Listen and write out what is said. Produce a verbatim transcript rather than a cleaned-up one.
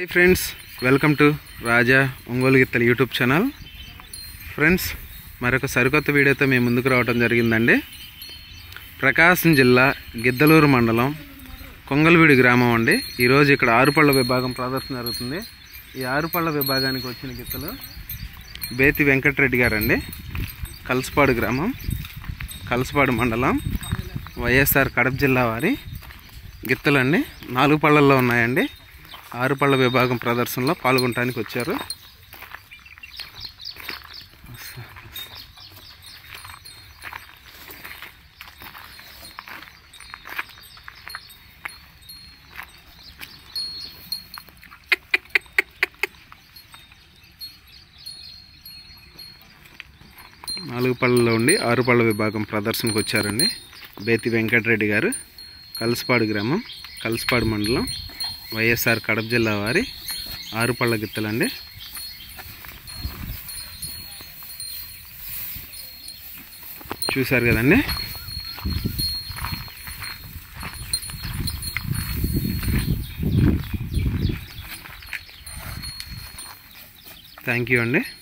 High friends, welcome to Raja Ongole గిత్తలు YouTube channel. Friends, మరొక సరికొత్త వీడియోతో మేము ముందుకు రావడం జరిగిందండి. ప్రకాశం జిల్లా గిద్దలూరు మండలం కొంగల్వీడి గ్రామం అండి. ఈరోజు ఇక్కడ ఆరుపళ్ళ విభాగం ప్రదర్శన జరుగుతుంది. ఈ ఆరుపళ్ళ విభాగానికి వచ్చిన గిత్తలు బేతి వెంకటరెడ్డి గారండి. కలసపాడు గ్రామం, కలసపాడు మండలం, వైఎస్ఆర్ కడప జిల్లా వారి గిత్తలండి. నాలుగు పళ్ళల్లో ఉన్నాయండి. ఆరు పళ్ళ విభాగం ప్రదర్శనలో పాల్గొనడానికి వచ్చారు. నాలుగు పళ్ళలో ఉండి ఆరు పళ్ళ విభాగం ప్రదర్శనకు వచ్చారండి. బేతి వెంకటరెడ్డి గారు, కలసపాడు గ్రామం, కలసపాడు మండలం, వైఎస్ఆర్ కడప జిల్లా వారి ఆరు పళ్ళ గిత్తలండి. చూశారు కదండి. థ్యాంక్ యూ అండి.